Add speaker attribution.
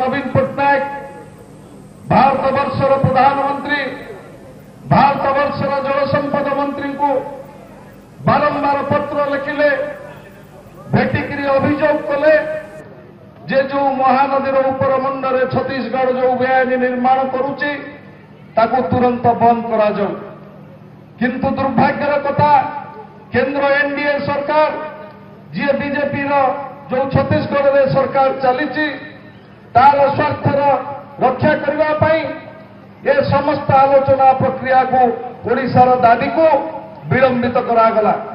Speaker 1: नवीन पट्टनायक भारत वर्षर प्रधानमंत्री भारत वर्षर जलसंपद मंत्री को बारंबार पत्र लिखिले भेटिकी अभियोग कले जे जो महानदी उपर मुंडे छत्तीसगढ़ जो बेआईन निर्माण करुच्ची ताकू तुरंत बंद करा जाऊ। किंतु दुर्भाग्यर कथा केंद्र एनडीए सरकार जी बीजेपी जो छत्तीसगढ़ में सरकार चली तार स्वार्थर रक्षा करने ये समस्त आलोचना प्रक्रिया को ओडिशार दाबी को विलंबित करागला।